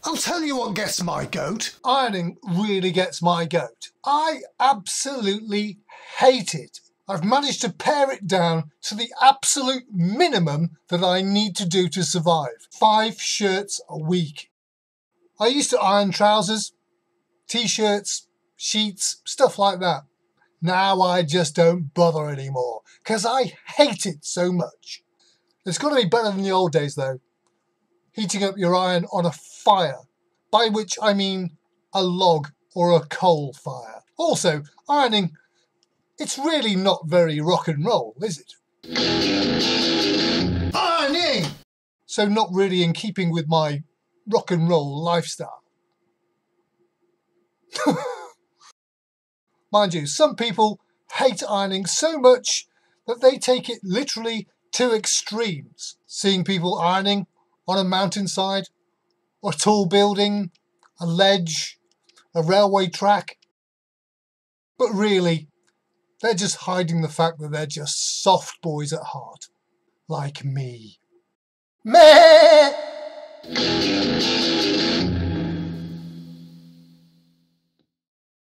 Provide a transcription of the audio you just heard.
I'll tell you what gets my goat. Ironing really gets my goat. I absolutely hate it. I've managed to pare it down to the absolute minimum that I need to do to survive. 5 shirts a week. I used to iron trousers, t-shirts, sheets, stuff like that. Now I just don't bother anymore because I hate it so much. It's got to be better than the old days though. Heating up your iron on a fire, by which I mean a log or a coal fire. Also, ironing, it's really not very rock and roll, is it? Ironing! So not really in keeping with my rock and roll lifestyle. Mind you, some people hate ironing so much that they take it literally to extremes. Seeing people ironing on a mountainside, or a tall building, a ledge, a railway track. But really, they're just hiding the fact that they're just soft boys at heart. Like me. Meh!